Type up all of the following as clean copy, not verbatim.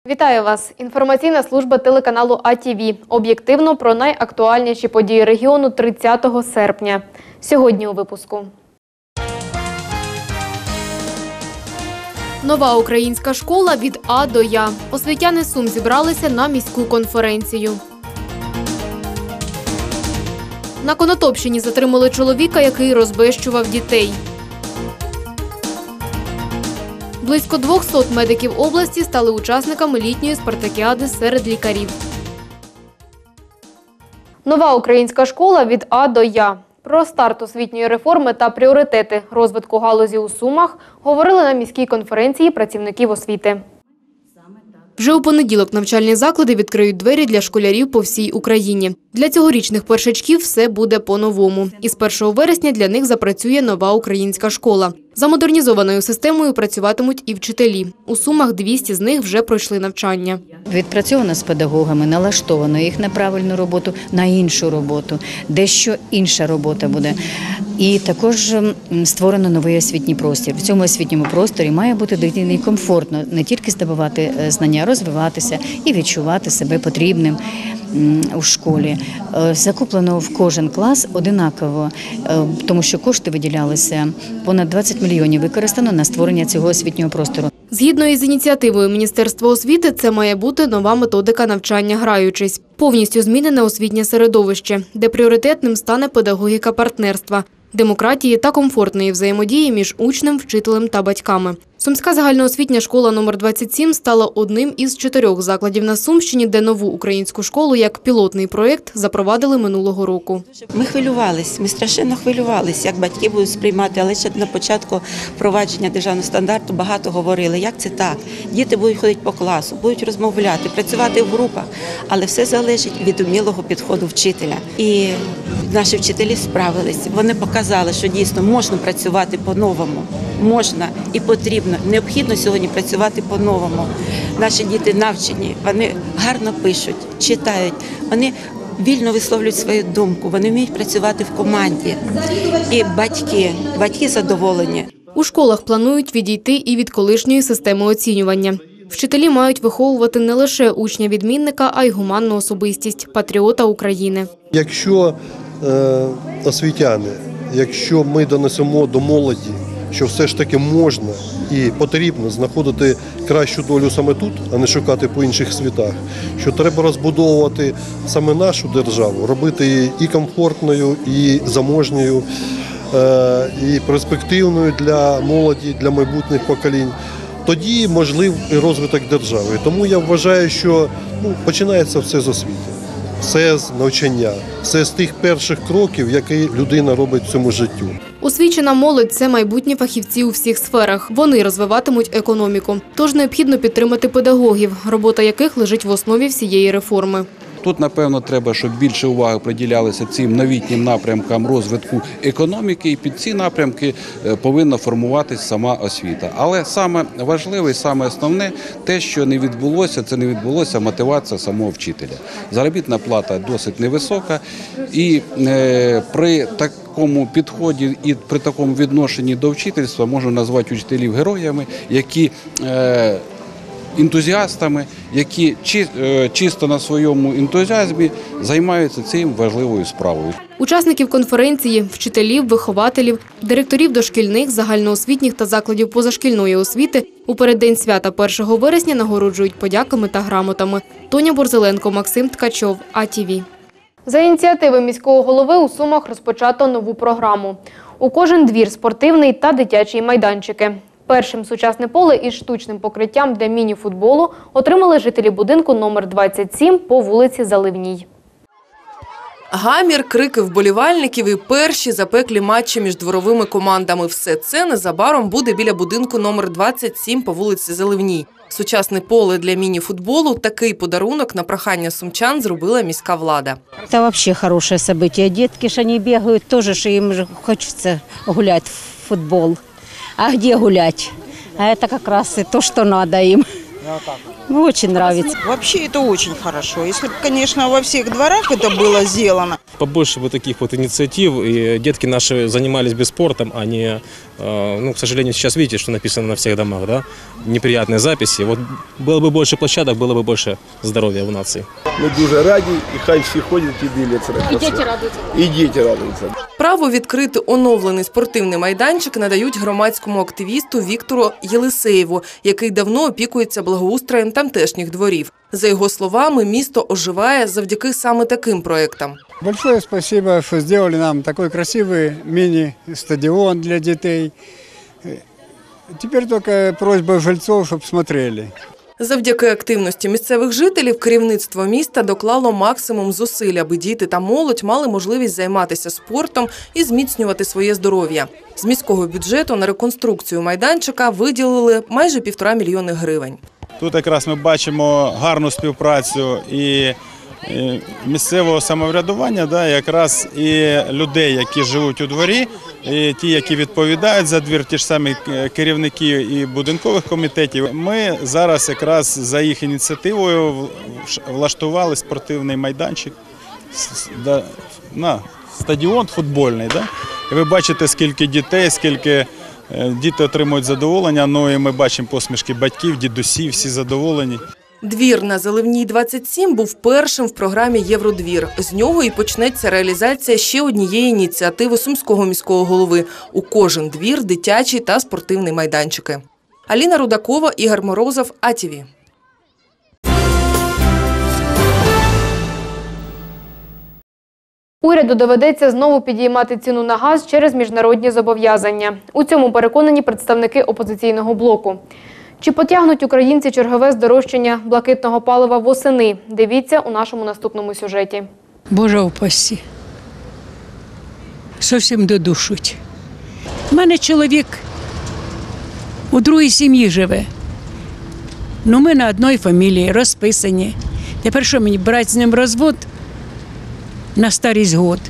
Вітаю вас! Інформаційна служба телеканалу АТВ. Об'єктивно про найактуальніші події регіону 30 серпня. Сьогодні у випуску. Нова українська школа від А до Я. Освітяни Сум зібралися на міську конференцію. На Конотопщині затримали чоловіка, який розбещував дітей. Близько 200 медиків області стали учасниками літньої спартакіади серед лікарів. Нова українська школа від А до Я. Про старт освітньої реформи та пріоритети розвитку галузі у Сумах говорили на міській конференції працівників освіти. Вже у понеділок навчальні заклади відкриють двері для школярів по всій Україні. Для цьогорічних першачків все буде по-новому. Із 1 вересня для них запрацює нова українська школа. За модернізованою системою працюватимуть і вчителі. У Сумах 200 з них вже пройшли навчання. Відпрацьовано з педагогами, налаштовано їх на правильну роботу, на іншу роботу, дещо інша робота буде. І також створено новий освітній простір. В цьому освітньому просторі має бути дитині комфортно не тільки здобувати знання, розвиватися і відчувати себе потрібним у школі. Закуплено в кожен клас одинаково, тому що кошти виділялися, понад 20 мільйонів використано на створення цього освітнього простору. Згідно із ініціативою Міністерства освіти, це має бути нова методика навчання граючись. Повністю змінене освітнє середовище, де пріоритетним стане педагогіка партнерства, демократії та комфортної взаємодії між учнем, вчителем та батьками. Сумська загальноосвітня школа номер 27 стала одним із 4 закладів на Сумщині, де нову українську школу як пілотний проєкт запровадили минулого року. Ми хвилювалися, ми страшенно хвилювалися, як батьки будуть сприймати, але ще на початку впровадження державного стандарту багато говорили, як це так. Діти будуть ходити по класу, будуть розмовляти, працювати в групах, але все залежить від умілого підходу вчителя. І наші вчителі справились, вони показали, що дійсно можна працювати по-новому, можна і потрібно. Необхідно сьогодні працювати по-новому. Наші діти навчені, вони гарно пишуть, читають, вони вільно висловлюють свою думку, вони вміють працювати в команді. І батьки задоволені. У школах планують відійти і від колишньої системи оцінювання. Вчителі мають виховувати не лише учня-відмінника, а й гуманну особистість – патріота України. Якщо освітяни, якщо ми донесемо до молоді, що все ж таки можна і потрібно знаходити кращу долю саме тут, а не шукати по інших світах, що треба розбудовувати саме нашу державу, робити її і комфортною, і заможньою, і перспективною для молоді, для майбутніх поколінь, тоді можливий і розвиток держави. Тому я вважаю, що починається все з освіти. Все з навчання, все з тих перших кроків, які людина робить в цьому життю. Освічена молодь – це майбутні фахівці у всіх сферах. Вони розвиватимуть економіку. Тож необхідно підтримати педагогів, робота яких лежить в основі всієї реформи. Тут, напевно, треба, щоб більше уваги приділялося цим новітнім напрямкам розвитку економіки, і під ці напрямки повинна формуватись сама освіта. Але саме важливе і саме основне – те, що не відбулося, це не відбулося мотивація самого вчителя. Заробітна плата досить невисока, і при такому підході і при такому відношенні до вчительства можна назвати учителів героями, які ентузіастами, які чисто на своєму ентузіазмі займаються цим важливою справою. Учасників конференції – вчителів, вихователів, директорів дошкільних, загальноосвітніх та закладів позашкільної освіти у переддень свята 1 вересня нагороджують подяками та грамотами. Тоня Борзеленко, Максим Ткачов, АТВ. За ініціативи міського голови у Сумах розпочато нову програму. У кожен двір – спортивний та дитячий майданчики. Першим сучасне поле із штучним покриттям для міні-футболу отримали жителі будинку номер 27 по вулиці Заливній. Гамір, крики вболівальників і перші запеклі матчі між дворовими командами. Все це незабаром буде біля будинку номер 27 по вулиці Заливній. Сучасне поле для міні-футболу – такий подарунок на прохання сумчан зробила міська влада. Це взагалі хороше событие. Дітки ж вони бігають, теж їм хочеться гуляти в футбол. А где гулять? А это как раз и то, что надо им. Очень нравится. Вообще это очень хорошо. Если бы, конечно, во всех дворах это было сделано. Побольше бы таких вот инициатив, и детки наши занимались бы спортом, а не, ну, к сожалению, сейчас видите, что написано на всех домах, да, неприятные записи. Вот было бы больше площадок, было бы больше здоровья в нации. Ми дуже раді, і хай всі ходять і дивляться. І діти радуються. І діти радуються. Право відкрити оновлений спортивний майданчик надають громадському активісту Віктору Єлисеєву, який давно опікується благоустроєм тамтешніх дворів. За його словами, місто оживає завдяки саме таким проєктам. Большое спасибо, что сделали нам такой красивый мини-стадион для детей. Теперь только просьба жильцов, чтобы смотрели. Завдяки активності місцевих жителів керівництво міста доклало максимум зусиль, аби діти та молодь мали можливість займатися спортом і зміцнювати своє здоров'я. З міського бюджету на реконструкцію майданчика виділили майже 1,5 мільйони гривень. Тут якраз ми бачимо гарну співпрацю і місцевого самоврядування, да, якраз і людей, які живуть у дворі, і ті, які відповідають за двір, ті ж самі керівники і будинкових комітетів. Ми зараз якраз за їх ініціативою влаштували спортивний майданчик, стадіон футбольний. Да? І ви бачите, скільки дітей, скільки діти отримують задоволення, ну і ми бачимо посмішки батьків, дідусів, всі задоволені. Двір на Заливній, 27 був першим в програмі «Євродвір». З нього і почнеться реалізація ще однієї ініціативи Сумського міського голови. У кожен двір – дитячий та спортивний майданчики. Аліна Рудакова, Ігор Морозов, АТВ. Уряду доведеться знову підіймати ціну на газ через міжнародні зобов'язання. У цьому переконані представники опозиційного блоку. Чи потягнуть українці чергове здорожчання блакитного палива восени? Дивіться у нашому наступному сюжеті. Боже упасі. Зовсім додушуть. У мене чоловік у другій сім'ї живе. Ну, ми на одній фамілії, розписані. Тепер що мені, брати з ним розвод на старість год?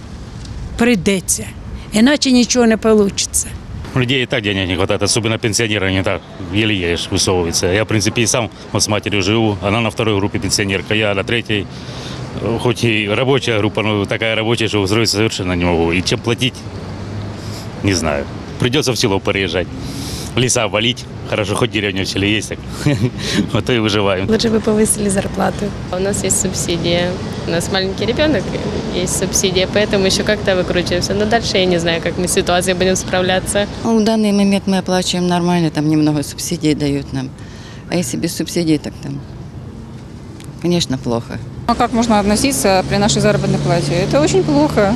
Прийдеться. Іначе нічого не вийде. У людей и так денег не хватает, особенно пенсионеры не так еле-еле высовываются. Я, в принципе, и сам вот с матерью живу, она на второй группе пенсионерка, я на третьей. Хоть и рабочая группа, но такая рабочая, что устроиться совершенно не могу. И чем платить, не знаю. Придется в село переезжать. Леса валить. Хорошо, хоть деревня в селе есть, так вот и выживаем. Лучше бы повысили зарплату. У нас есть субсидия. У нас маленький ребенок, есть субсидия, поэтому еще как-то выкручиваемся. Но дальше я не знаю, как мы с ситуацией будем справляться. В данный момент мы оплачиваем нормально, там немного субсидий дают нам. А если без субсидий, так там, конечно, плохо. А как можно относиться при нашей заработной плате? Это очень плохо.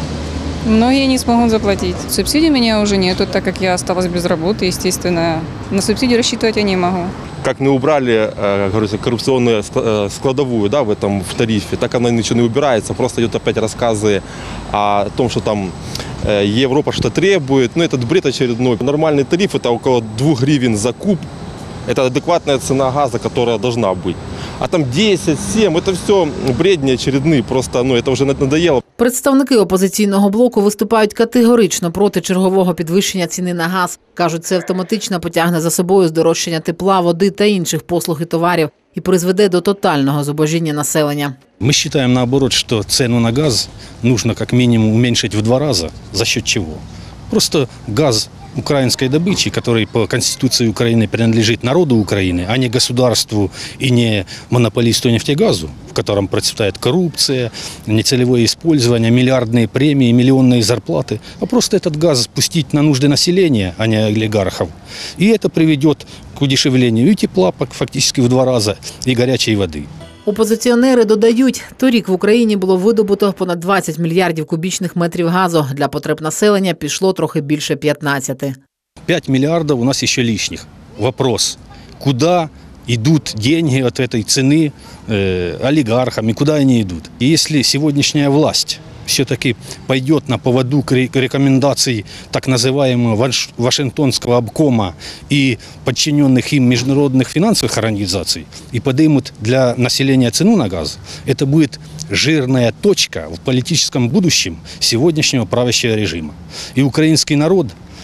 Многие не смогут заплатить. Субсидий у меня уже нету, так как я осталась без работы, естественно. На субсидии рассчитывать я не могу. Как мы убрали, говорится, коррупционную складовую, да, в тарифе, так она ничего не убирается, просто идут опять рассказы о том, что там Европа что-то требует. Ну, этот бред очередной. Нормальный тариф – это около 2 гривен за куб. Это адекватная цена газа, которая должна быть. А там 10, 7, это все бредни очередные, просто это вже надоело. Представники опозиційного блоку виступають категорично проти чергового підвищення ціни на газ. Кажуть, це автоматично потягне за собою здорожчання тепла, води та інших послуг і товарів і призведе до тотального зубожіння населення. Мы считаем, наоборот, что цену на газ нужно как минимум уменьшить в 2 раза. За счет чего? Просто газ украинской добычи, который по Конституции Украины принадлежит народу Украины, а не государству и не монополисту нефтегазу, в котором процветает коррупция, нецелевое использование, миллиардные премии, миллионные зарплаты, а просто этот газ спустить на нужды населения, а не олигархов. И это приведет к удешевлению и тепла фактически в 2 раза, и горячей воды. Опозиціонери додають, торік в Україні було видобуто понад 20 мільярдів кубічних метрів газу. Для потреб населення пішло трохи більше 15. 5 миллиардов у нас еще лишних. Вопрос, куда идут деньги от этой цены олигархам и куда они идут? И если сегодняшняя власть все-таки пойдет на поводу рекомендаций так называемого Вашингтонского обкома и подчиненных им международных финансовых организаций и поднимут для населения цену на газ, это будет жирная точка в политическом будущем сегодняшнего правящего режима. И украинский народ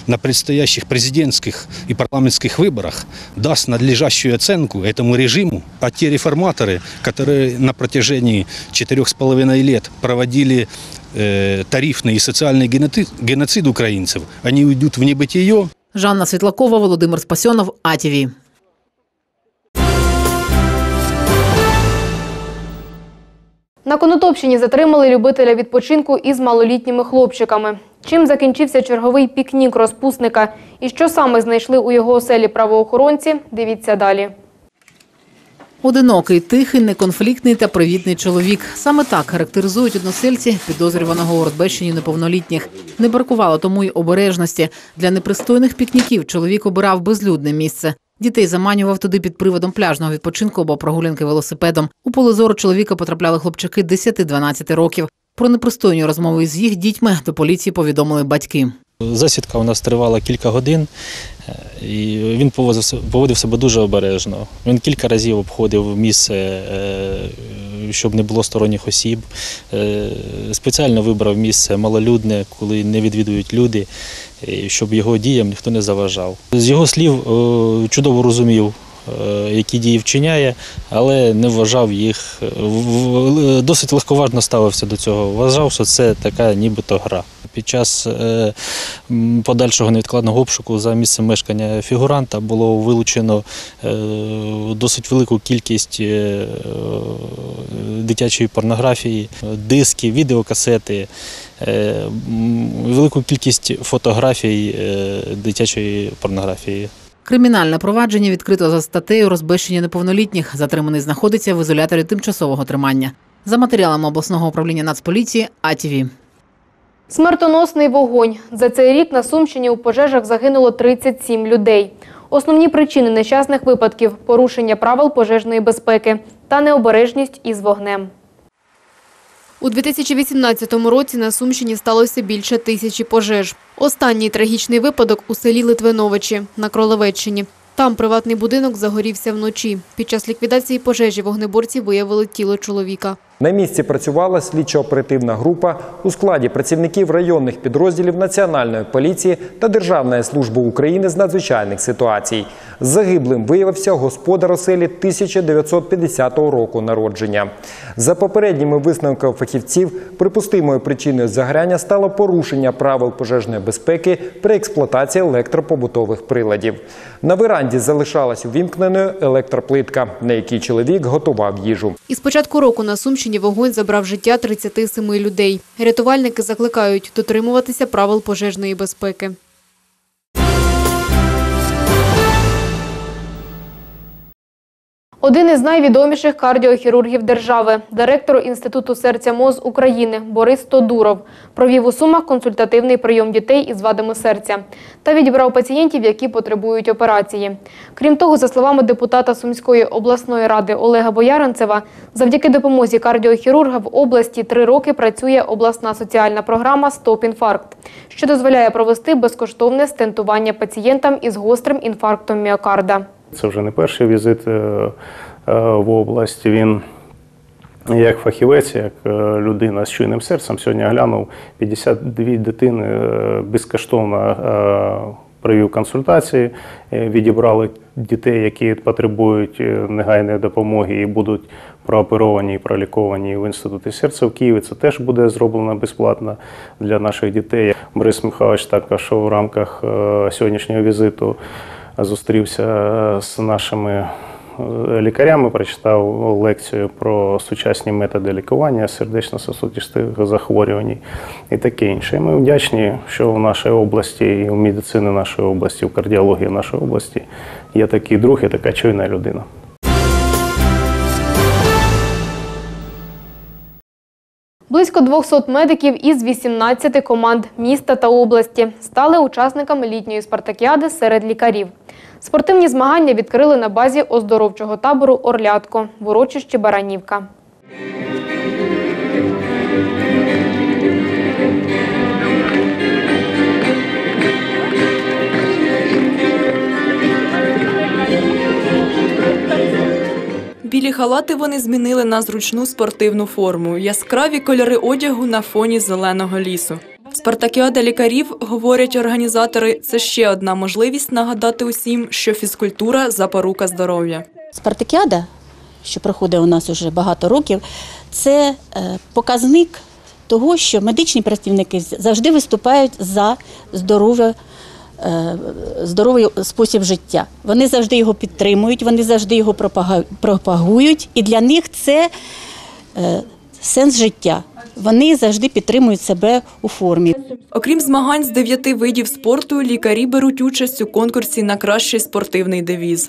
на предстоящих президентских и парламентских выборах даст надлежащую оценку этому режиму, а те реформаторы, которые на протяжении 4,5 лет проводили тарифный и социальный геноцид украинцев, они уйдут в небытие. Жанна Світлакова, Володимир Спасьонов, АТВ. На Конотопщині затримали любителя відпочинку із малолітніми хлопчиками. Чим закінчився черговий пікнік розпусника і що саме знайшли у його оселі правоохоронці, дивіться далі. Одинокий, тихий, неконфліктний та привітний чоловік. Саме так характеризують односельці підозрюваного у розбещенні неповнолітніх. Не бракувало тому й обережності. Для непристойних пікніків чоловік обирав безлюдне місце. Дітей заманював туди під приводом пляжного відпочинку або прогулянки велосипедом. У поле зору чоловіка потрапляли хлопчаки 10-12 років. Про непристойні розмови з їх дітьми до поліції повідомили батьки. Засідка у нас тривала кілька годин, і він поводив себе дуже обережно. Він кілька разів обходив місце, щоб не було сторонніх осіб. Спеціально вибрав місце малолюдне, коли не відвідують люди, щоб його діям ніхто не заважав. З його слів чудово розумів, які дії вчиняє, але не вважав їх, досить легковажно ставився до цього. Вважав, що це така нібито гра. Під час подальшого невідкладного обшуку за місцем мешкання фігуранта було вилучено досить велику кількість дитячої порнографії, диски, відеокасети, велику кількість фотографій дитячої порнографії. Кримінальне провадження відкрито за статтею «Розбещення неповнолітніх». Затриманий знаходиться в ізоляторі тимчасового тримання. За матеріалами обласного управління Нацполіції АТВ. Смертоносний вогонь. За цей рік на Сумщині у пожежах загинуло 37 людей. Основні причини нещасних випадків – порушення правил пожежної безпеки та необережність із вогнем. У 2018 році на Сумщині сталося більше 1000 пожеж. Останній трагічний випадок у селі Литвиновичі на Кролевеччині. Там приватний будинок загорівся вночі. Під час ліквідації пожежі вогнеборці виявили тіло чоловіка. На місці працювала слідчо-оперативна група у складі працівників районних підрозділів Національної поліції та Державної служби України з надзвичайних ситуацій. Загиблим виявився господар оселі 1950 року народження. За попередніми висновками фахівців, припустимою причиною загоряння стало порушення правил пожежної безпеки при експлуатації електропобутових приладів. На веранді залишалась увімкненою електроплитка, на якій чоловік готував їжу. Із початку року на Сумщині вогонь забрав життя 37 людей. Рятувальники закликають дотримуватися правил пожежної безпеки. Один із найвідоміших кардіохірургів держави, директор Інституту серця-МОЗ України Борис Тодуров, провів у Сумах консультативний прийом дітей із вадами серця та відібрав пацієнтів, які потребують операції. Крім того, за словами депутата Сумської обласної ради Олега Бояринцева, завдяки допомозі кардіохірурга в області 3 роки працює обласна соціальна програма «Стоп-інфаркт», що дозволяє провести безкоштовне стентування пацієнтам із гострим інфарктом міокарда. Це вже не перший візит в область. Він як фахівець, як людина з чуйним серцем, сьогодні глянув 52 дитини, безкоштовно провів консультації, відібрали дітей, які потребують негайної допомоги і будуть прооперовані і проліковані в Інституті серця в Києві. Це теж буде зроблено безплатно для наших дітей. Борис Михайлович також в рамках сьогоднішнього візиту зустрівся з нашими лікарями, прочитав лекцію про сучасні методи лікування сердечно-сосудистих захворювань і таке інше. Ми вдячні, що в нашій області, і в медицині нашої області, в кардіології нашої області є такий друг і така чуйна людина. Близько 200 медиків із 18 команд міста та області стали учасниками літньої спартакіади серед лікарів. Спортивні змагання відкрили на базі оздоровчого табору «Орлятко» в урочищі Баранівка. Білі халати вони змінили на зручну спортивну форму, яскраві кольори одягу на фоні зеленого лісу. Спартакіада лікарів, говорять організатори, це ще одна можливість нагадати усім, що фізкультура – запорука здоров'я. Спартакіада, що проходить у нас вже багато років, це показник того, що медичні працівники завжди виступають за здоровий спосіб життя. Вони завжди його підтримують, вони завжди його пропагують, і для них це сенс життя. Вони завжди підтримують себе у формі. Окрім змагань з 9 видів спорту, лікарі беруть участь у конкурсі на кращий спортивний девіз.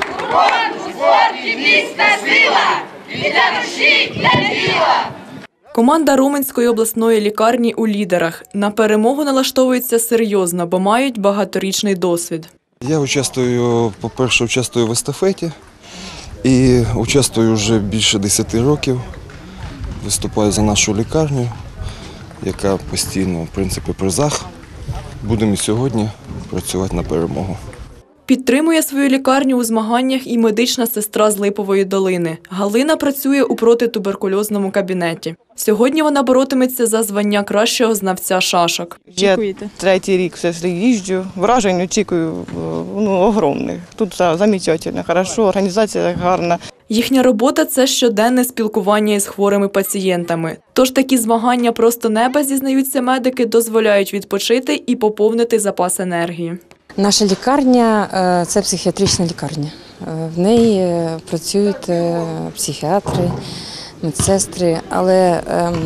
Команда Роменської обласної лікарні у лідерах. На перемогу налаштовуються серйозно, бо мають багаторічний досвід. Я по-перше, участвую в естафеті і участвую вже більше 10 років. Виступаю за нашу лікарню, яка постійно, в принципі, в призах. Будемо і сьогодні працювати на перемогу. Підтримує свою лікарню у змаганнях і медична сестра з Липової долини. Галина працює у протитуберкульозному кабінеті. Сьогодні вона боротиметься за звання кращого знавця шашок. Я третій рік все їжджу, вражень очікую огромних. Тут замечательно, хорошо, організація гарна. Їхня робота – це щоденне спілкування із хворими пацієнтами. Тож такі змагання просто неба, зізнаються медики, дозволяють відпочити і поповнити запас енергії. Наша лікарня – це психіатрична лікарня. В неї працюють психіатри, медсестри, але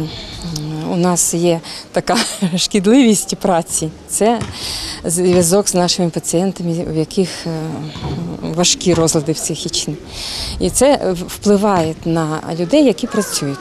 у нас є така шкідливість праці. Це зв'язок з нашими пацієнтами, у яких важкі розлади психічні. І це впливає на людей, які працюють.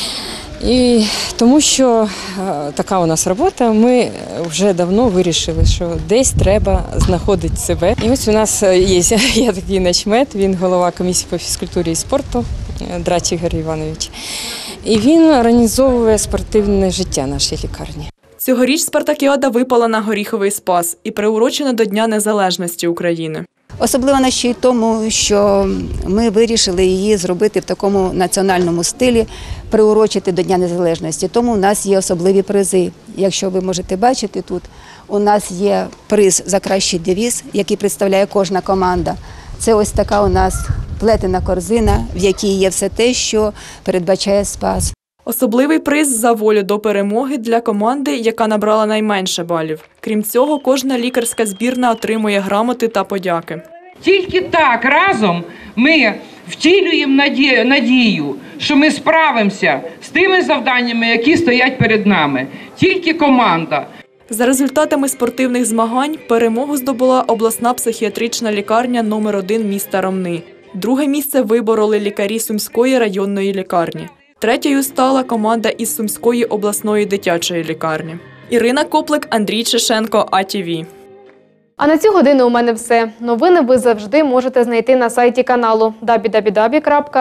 І тому що така у нас робота, ми вже давно вирішили, що десь треба знаходити себе. І ось у нас є такий начмед, він голова комісії по фізкультурі і спорту, Драч Ігор Іванович. І він організовує спортивне життя нашій лікарні. Цьогоріч спартакіада випала на Горіховий Спас і приурочена до Дня Незалежності України. Особливо ще й тому, що ми вирішили її зробити в такому національному стилі, приурочити до Дня Незалежності. Тому у нас є особливі призи. Якщо ви можете бачити тут, у нас є приз за кращий девіз, який представляє кожна команда. Це ось така у нас плетена корзина, в якій є все те, що передбачає Спас. Особливий приз за волю до перемоги для команди, яка набрала найменше балів. Крім цього, кожна лікарська збірна отримує грамоти та подяки. Тільки так разом ми втілюємо надію, що ми справимося з тими завданнями, які стоять перед нами. Тільки команда. За результатами спортивних змагань перемогу здобула обласна психіатрична лікарня номер 1 міста Ромни. Друге місце вибороли лікарі Сумської районної лікарні. Третьою стала команда із Сумської обласної дитячої лікарні. Ірина Коплик, Андрій Чешенко, АТВ. А на цю годину у мене все. Новини ви завжди можете знайти на сайті каналу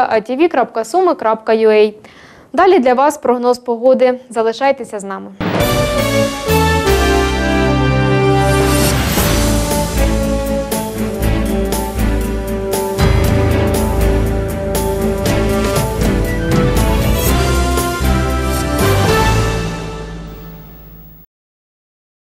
www.atv.sumy.ua. Далі для вас прогноз погоди. Залишайтеся з нами.